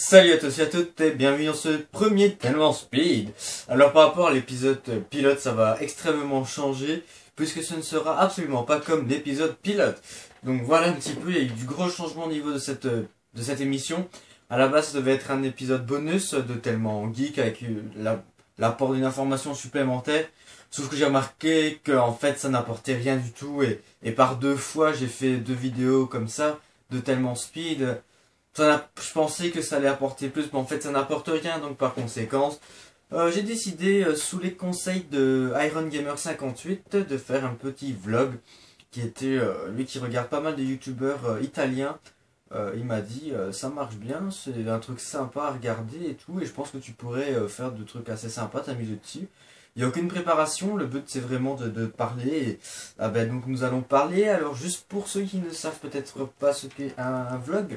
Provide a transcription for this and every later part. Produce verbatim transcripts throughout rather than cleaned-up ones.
Salut à tous et à toutes et bienvenue dans ce premier Tellement Speed. Alors par rapport à l'épisode pilote, ça va extrêmement changer puisque ce ne sera absolument pas comme l'épisode pilote. Donc voilà un petit peu, il y a eu du gros changement au niveau de cette, de cette émission. À la base ça devait être un épisode bonus de Tellement Geek avec l'apport d'une information supplémentaire. Sauf que j'ai remarqué qu'en fait ça n'apportait rien du tout et, et par deux fois j'ai fait deux vidéos comme ça de Tellement Speed. Ça, je pensais que ça allait apporter plus, mais en fait ça n'apporte rien, donc par conséquent, euh, j'ai décidé, euh, sous les conseils de Iron Gamer cinquante-huit, de faire un petit vlog, qui était, euh, lui qui regarde pas mal de youtubeurs euh, italiens, euh, il m'a dit, euh, ça marche bien, c'est un truc sympa à regarder et tout, et je pense que tu pourrais euh, faire des trucs assez sympas, t'amuser dessus. Il n'y a aucune préparation, le but c'est vraiment de, de parler, et, ah ben, donc nous allons parler. Alors juste pour ceux qui ne savent peut-être pas ce qu'est un, un vlog,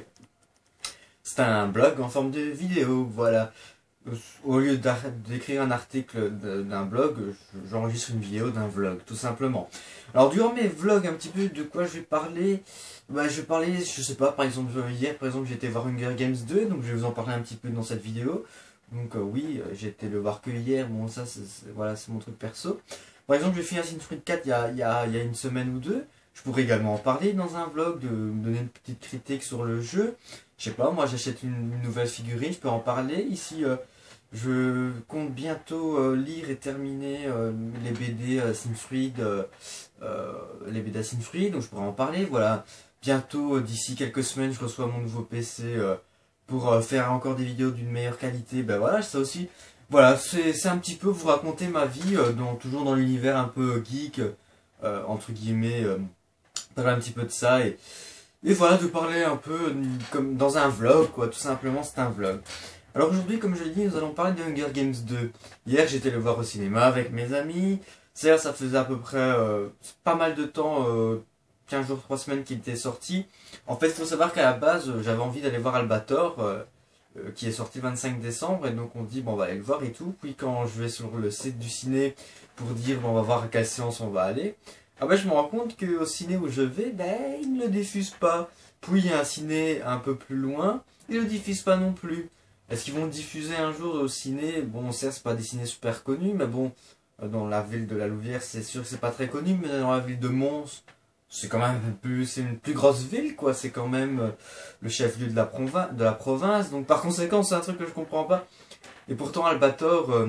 c'est un blog en forme de vidéo, voilà. Au lieu d'écrire un article d'un blog, j'enregistre une vidéo d'un vlog, tout simplement. Alors durant mes vlogs, un petit peu de quoi je vais parler, bah, je vais parler, je sais pas, par exemple, hier, par exemple, j'ai été voir Hunger Games deux, donc je vais vous en parler un petit peu dans cette vidéo. Donc euh, oui, j'ai été le voir que hier, bon ça, c'est voilà, c'est mon truc perso. Par exemple, j'ai fait Assassin's Creed quatre il y a, il y, a, il y a une semaine ou deux. Je pourrais également en parler dans un vlog, de me donner une petite critique sur le jeu. Je sais pas, moi j'achète une, une nouvelle figurine, je peux en parler. Ici, euh, je compte bientôt euh, lire et terminer euh, les B D Assassin's Creed, euh, euh, les B D Assassin's Creed, donc je pourrais en parler. Voilà, bientôt, euh, d'ici quelques semaines, je reçois mon nouveau P C euh, pour euh, faire encore des vidéos d'une meilleure qualité. Ben voilà, ça aussi. Voilà, c'est un petit peu vous raconter ma vie, euh, dans, toujours dans l'univers un peu geek, euh, entre guillemets. Euh, parler un petit peu de ça et, et voilà, de parler un peu comme dans un vlog, quoi, tout simplement, c'est un vlog. Alors aujourd'hui, comme je l'ai dit, nous allons parler de Hunger Games deux. Hier, j'étais le voir au cinéma avec mes amis. C'est-à-dire, ça faisait à peu près euh, pas mal de temps, euh, quinze jours, trois semaines qu'il était sorti. En fait, il faut savoir qu'à la base, j'avais envie d'aller voir Albator, euh, euh, qui est sorti le vingt-cinq décembre, et donc on dit, bon, on va aller le voir et tout. Puis quand je vais sur le site du ciné pour dire, bon, on va voir à quelle séance on va aller, ah ben, je me rends compte qu'au ciné où je vais, ben, ils ne le diffusent pas. Puis il y a un ciné un peu plus loin, ils ne le diffusent pas non plus. Est-ce qu'ils vont le diffuser un jour au ciné? Bon, certes, c'est pas des cinés super connus, mais bon, dans la ville de la Louvière, c'est sûr que c'est pas très connu, mais dans la ville de Mons, c'est quand même plus, c'est une plus grosse ville, quoi. C'est quand même le chef-lieu de la province, de la province. Donc par conséquent, c'est un truc que je comprends pas. Et pourtant, Albator, euh,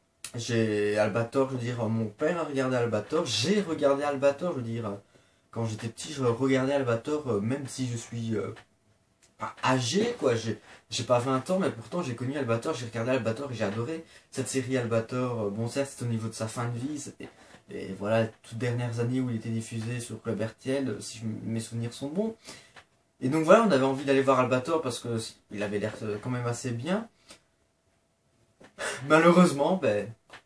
j'ai Albator, je veux dire, mon père a regardé Albator, j'ai regardé Albator, je veux dire, quand j'étais petit, je regardais Albator, même si je suis euh, pas âgé, quoi, j'ai pas vingt ans, mais pourtant j'ai connu Albator, j'ai regardé Albator et j'ai adoré cette série Albator. Bon, certes, c'est au niveau de sa fin de vie, et voilà, toutes dernières années où il était diffusé sur Club R T L, si mes souvenirs sont bons. Et donc voilà, on avait envie d'aller voir Albator parce que il avait l'air quand même assez bien. Malheureusement, ben...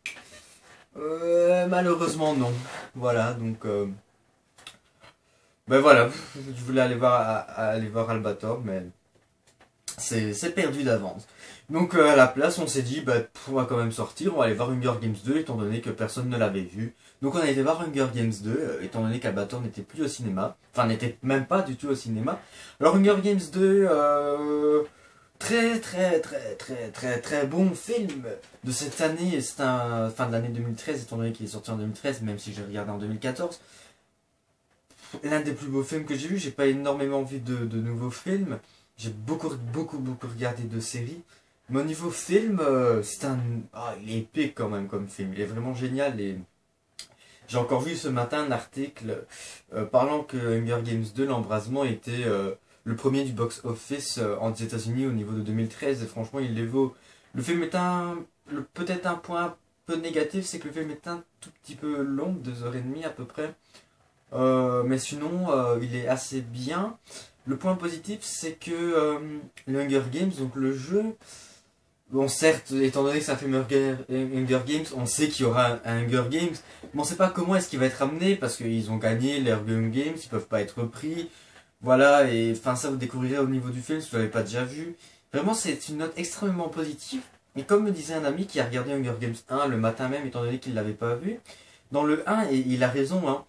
Euh, malheureusement non. Voilà, donc... Euh, ben voilà, je voulais aller voir, aller voir Albator, mais... C'est perdu d'avance. Donc euh, à la place, on s'est dit, bah, on va quand même sortir, on va aller voir Hunger Games deux, étant donné que personne ne l'avait vu. Donc on a été voir Hunger Games deux, euh, étant donné qu'Albator n'était plus au cinéma. Enfin, n'était même pas du tout au cinéma. Alors Hunger Games deux... Euh, Très très très très très très bon film de cette année, c'est un fin de l'année deux mille treize étant donné qu'il est sorti en deux mille treize, même si j'ai regardé en deux mille quatorze. L'un des plus beaux films que j'ai vu, j'ai pas énormément vu de, de nouveaux films, j'ai beaucoup beaucoup beaucoup regardé de séries, mais au niveau film, euh, c'est un... Ah, il est épique quand même comme film, il est vraiment génial et... J'ai encore vu ce matin un article euh, parlant que Hunger Games deux, l'embrasement était... Euh, le premier du box-office euh, aux États-Unis au niveau de deux mille treize, et franchement il les vaut. Le film est un... Peut-être un point un peu négatif, c'est que le film est un tout petit peu long, deux heures et demie à peu près. Euh, mais sinon, euh, il est assez bien. Le point positif, c'est que euh, le Hunger Games, donc le jeu... Bon, certes, étant donné que c'est un film Hunger, Hunger Games, on sait qu'il y aura un, un Hunger Games, mais on ne sait pas comment est-ce qu'il va être amené, parce qu'ils ont gagné les Hunger Games, ils peuvent pas être repris. Voilà, et enfin ça vous découvrirez au niveau du film si vous ne l'avez pas déjà vu. Vraiment c'est une note extrêmement positive. Et comme me disait un ami qui a regardé Hunger Games un le matin même étant donné qu'il ne l'avait pas vu, dans le un, et il a raison, hein,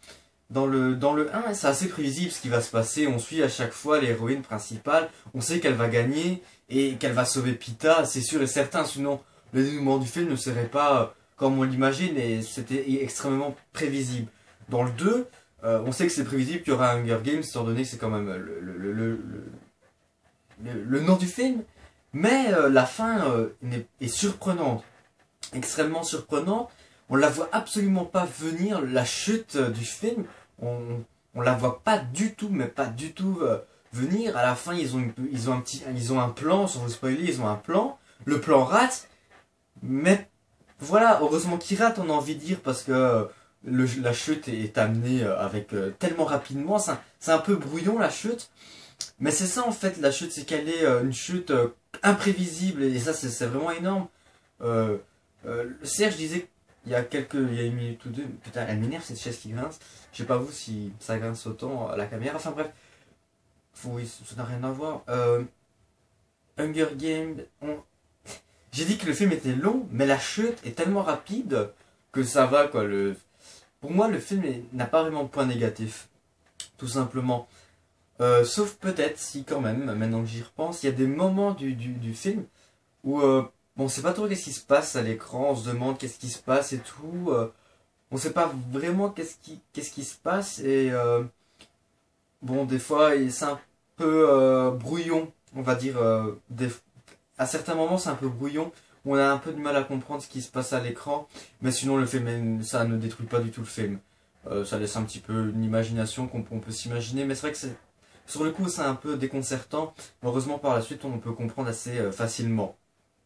dans le, dans le un, c'est assez prévisible ce qui va se passer. On suit à chaque fois l'héroïne principale. On sait qu'elle va gagner et qu'elle va sauver Pita, c'est sûr et certain. Sinon, le dénouement du film ne serait pas euh, comme on l'imagine et c'était extrêmement prévisible. Dans le deux, euh, on sait que c'est prévisible qu'il y aura un Hunger Games, étant donné que c'est quand même le, le, le, le, le, le nom du film. Mais euh, la fin euh, est, est surprenante, extrêmement surprenante. On la voit absolument pas venir, la chute euh, du film. On, on la voit pas du tout, mais pas du tout euh, venir. À la fin, ils ont, une, ils ont un petit, ils ont un plan, sans vous spoiler, ils ont un plan. Le plan rate, mais voilà, heureusement qu'il rate, on a envie de dire, parce que euh, le, la chute est, est amenée euh, avec euh, tellement rapidement. C'est un, c'est un peu brouillon la chute, mais c'est ça en fait la chute, c'est qu'elle est euh, une chute euh, imprévisible et ça c'est vraiment énorme. Euh, euh, Serge disait il y a quelques, il y a une minute ou deux, putain, elle m'énerve cette chaise qui grince. Je sais pas vous si ça grince autant à la caméra. Enfin bref, oui, ça n'a rien à voir. Euh, Hunger Games, on... j'ai dit que le film était long, mais la chute est tellement rapide que ça va quoi. Le... Pour moi, le film n'a pas vraiment de point négatif, tout simplement. Euh, sauf peut-être si quand même, maintenant que j'y repense, il y a des moments du, du, du film où euh, bon, on sait pas trop qu'est-ce qui se passe à l'écran, on se demande qu'est-ce qui se passe et tout. Euh, on sait pas vraiment qu'est-ce qui, qu'est-ce qui se passe et euh, bon, des fois c'est un peu euh, brouillon, on va dire. Euh, des, à certains moments c'est un peu brouillon, on a un peu de mal à comprendre ce qui se passe à l'écran, mais sinon le film, ça ne détruit pas du tout le film. Euh, ça laisse un petit peu une imagination qu'on on peut s'imaginer, mais c'est vrai que c'est sur le coup c'est un peu déconcertant. Heureusement par la suite on peut comprendre assez euh, facilement.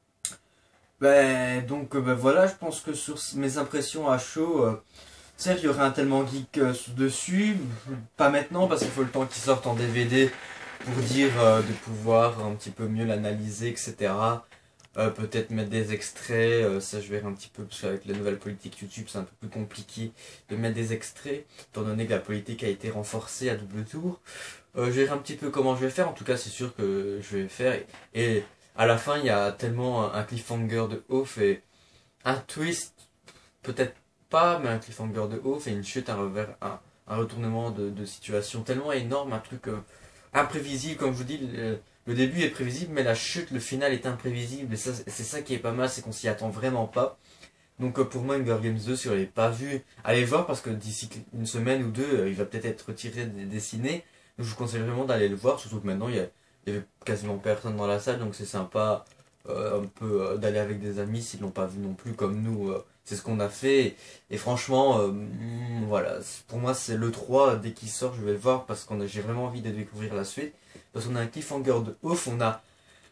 Ben, donc euh, ben voilà, je pense que sur mes impressions à chaud, euh, certes il y aurait un tellement geek euh, dessus, pas maintenant parce qu'il faut le temps qu'il sorte en D V D pour dire euh, de pouvoir un petit peu mieux l'analyser, et cetera. Euh, peut-être mettre des extraits, euh, ça je verrai un petit peu parce qu'avec la nouvelle politique YouTube c'est un peu plus compliqué de mettre des extraits, étant donné que la politique a été renforcée à double tour. Euh, je verrai un petit peu comment je vais faire, en tout cas c'est sûr que je vais faire et, et à la fin il y a tellement un cliffhanger de ouf et un twist, peut-être pas, mais un cliffhanger de ouf et une chute, un revers, un, un retournement de, de situation tellement énorme, un truc euh, imprévisible, comme je vous dis, le, le début est prévisible, mais la chute, le final est imprévisible, et ça, c'est ça qui est pas mal, c'est qu'on s'y attend vraiment pas. Donc euh, pour moi, Hunger Games deux, si vous l'avez pas vu, allez le voir, parce que d'ici une semaine ou deux, euh, il va peut-être être retiré des, des ciné, donc je vous conseille vraiment d'aller le voir, surtout que maintenant, il y, a, il y avait quasiment personne dans la salle, donc c'est sympa euh, un peu euh, d'aller avec des amis s'ils l'ont pas vu non plus, comme nous, euh, c'est ce qu'on a fait, et franchement, euh, mm, voilà, pour moi c'est le trois, dès qu'il sort je vais le voir, parce que j'ai vraiment envie de découvrir la suite, parce qu'on a un cliffhanger de ouf, on a,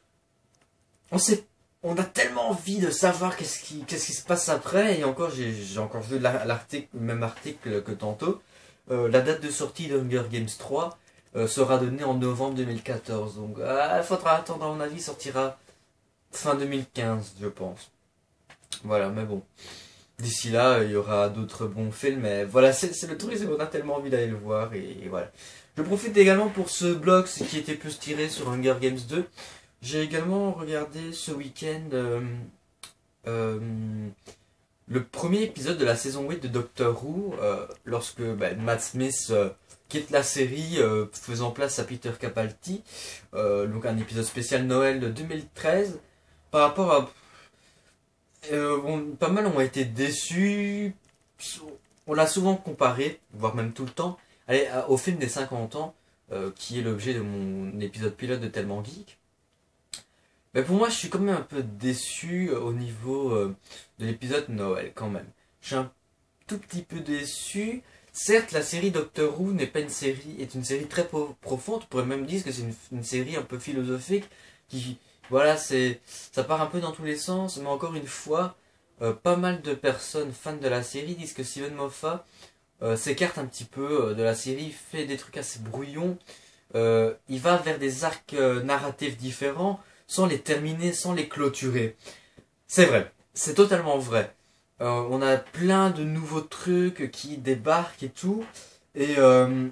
on sait, on a tellement envie de savoir qu'est-ce qui, qu'est-ce qui se passe après, et encore j'ai encore vu l'article, le même article que tantôt, euh, la date de sortie de Hunger Games trois euh, sera donnée en novembre deux mille quatorze, donc il euh, faudra attendre, à mon avis, sortira fin deux mille quinze je pense, voilà, mais bon. D'ici là, il y aura d'autres bons films, mais voilà, c'est le tourisme, on a tellement envie d'aller le voir, et, et voilà. Je profite également pour ce blog qui était plus tiré sur Hunger Games deux. J'ai également regardé ce week-end euh, euh, le premier épisode de la saison huit de Doctor Who, euh, lorsque bah, Matt Smith euh, quitte la série, euh, faisant place à Peter Capaldi, euh, donc un épisode spécial Noël de deux mille treize, par rapport à... Euh, bon, pas mal ont été déçus. On l'a souvent comparé, voire même tout le temps, allez, au film des cinquante ans, euh, qui est l'objet de mon épisode pilote de Tellement Geek. Mais pour moi, je suis quand même un peu déçu au niveau euh, de l'épisode Noël, quand même. Je suis un tout petit peu déçu. Certes, la série Doctor Who n'est pas une série, est une série très profonde. On pourrait même dire que c'est une, une série un peu philosophique qui... Voilà, c'est, ça part un peu dans tous les sens, mais encore une fois, euh, pas mal de personnes fans de la série disent que Steven Moffat euh, s'écarte un petit peu euh, de la série, fait des trucs assez brouillons, euh, il va vers des arcs euh, narratifs différents, sans les terminer, sans les clôturer. C'est vrai, c'est totalement vrai. Euh, on a plein de nouveaux trucs qui débarquent et tout, et euh,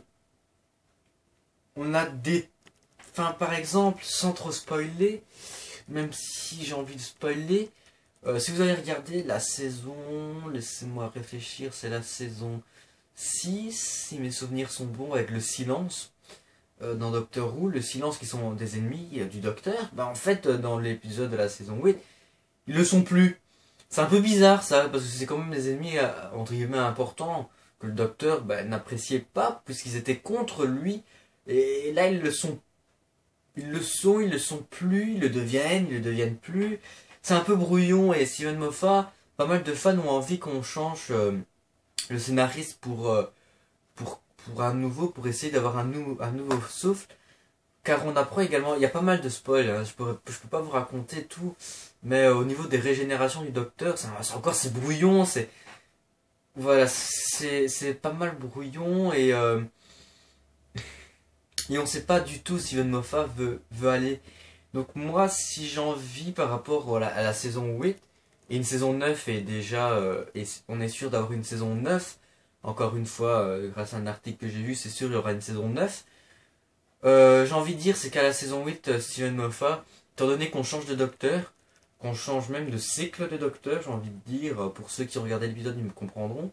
on a des... Enfin, par exemple, sans trop spoiler, même si j'ai envie de spoiler, euh, si vous avez regardé la saison, laissez-moi réfléchir, c'est la saison six, si mes souvenirs sont bons, avec le silence. Euh, dans Doctor Who, le silence qui sont des ennemis euh, du Docteur, bah en fait euh, dans l'épisode de la saison huit, ils le sont plus. C'est un peu bizarre ça, parce que c'est quand même des ennemis euh, entre guillemets importants que le Docteur bah, n'appréciait pas, puisqu'ils étaient contre lui, et, et là ils le sont. Ils le sont, ils le sont plus, ils le deviennent, ils le deviennent plus. C'est un peu brouillon, et Steven Moffat, pas mal de fans ont envie qu'on change euh, le scénariste pour, euh, pour pour un nouveau, pour essayer d'avoir un, nou un nouveau souffle, car on apprend également, il y a pas mal de spoils, hein, je peux, je peux pas vous raconter tout, mais euh, au niveau des régénérations du Docteur, c'est encore c'est brouillon, c'est voilà, c'est c'est pas mal brouillon, et euh, et on sait pas du tout si Steven Moffat veut, veut aller. Donc moi, si j'en vis par rapport voilà, à la saison huit, et une saison neuf est déjà, euh, et on est sûr d'avoir une saison neuf, encore une fois, euh, grâce à un article que j'ai vu, c'est sûr il y aura une saison neuf. Euh, j'ai envie de dire, c'est qu'à la saison huit, euh, Steven Moffat, étant donné qu'on change de docteur, qu'on change même de cycle de docteur, j'ai envie de dire, euh, pour ceux qui ont regardé l'épisode, ils me comprendront,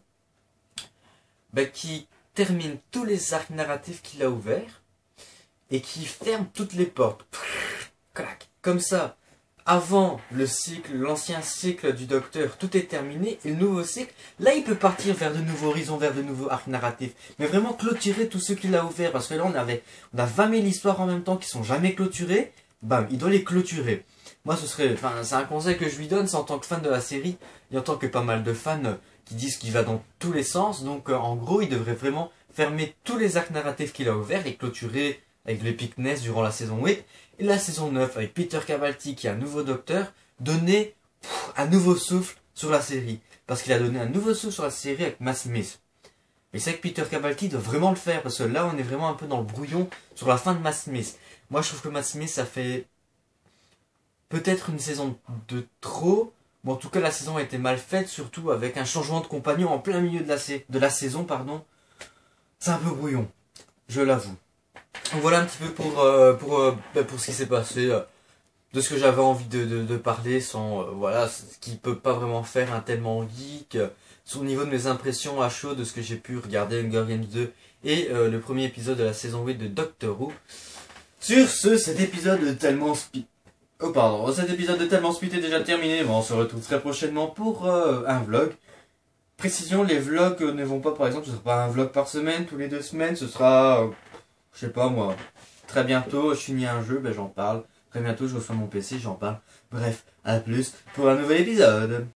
bah, qui termine tous les arcs narratifs qu'il a ouverts, et qui ferme toutes les portes. Clac. Comme ça, avant le cycle, l'ancien cycle du Docteur, tout est terminé, et le nouveau cycle, là il peut partir vers de nouveaux horizons, vers de nouveaux arcs narratifs, mais vraiment clôturer tout ce qu'il a ouvert, parce que là on avait, on a vingt mille histoires en même temps qui sont jamais clôturées, bam, il doit les clôturer. Moi ce serait, enfin c'est un conseil que je lui donne, c'est en tant que fan de la série, et en tant que pas mal de fans euh, qui disent qu'il va dans tous les sens, donc euh, en gros il devrait vraiment fermer tous les arcs narratifs qu'il a ouverts, et clôturer avec l'Epicness durant la saison huit, et la saison neuf avec Peter Capaldi qui est un nouveau docteur, donner pff, un nouveau souffle sur la série. Parce qu'il a donné un nouveau souffle sur la série avec Matt Smith. Et c'est que Peter Capaldi doit vraiment le faire, parce que là on est vraiment un peu dans le brouillon sur la fin de Matt Smith. Moi je trouve que Matt Smith ça fait peut-être une saison de trop, mais en tout cas la saison a été mal faite, surtout avec un changement de compagnon en plein milieu de la, de la saison, pardon. C'est un peu brouillon, je l'avoue. Donc voilà un petit peu pour, euh, pour, euh, pour ce qui s'est passé, euh, de ce que j'avais envie de, de, de parler, sans, euh, voilà, ce qui peut pas vraiment faire un tellement geek, euh, sur le niveau de mes impressions à chaud, de ce que j'ai pu regarder Hunger Games deux, et euh, le premier épisode de la saison huit de Doctor Who. Sur ce, cet épisode de Tellement Speed... Oh pardon, cet épisode de Tellement Speed est déjà terminé, bon, on se retrouve très prochainement pour euh, un vlog. Précision, les vlogs euh, ne vont pas, par exemple, ce sera pas un vlog par semaine, tous les deux semaines, ce sera... Euh, je sais pas moi, très bientôt je finis un jeu, ben j'en parle. Très bientôt je reçois mon P C, j'en parle. Bref, à plus pour un nouvel épisode.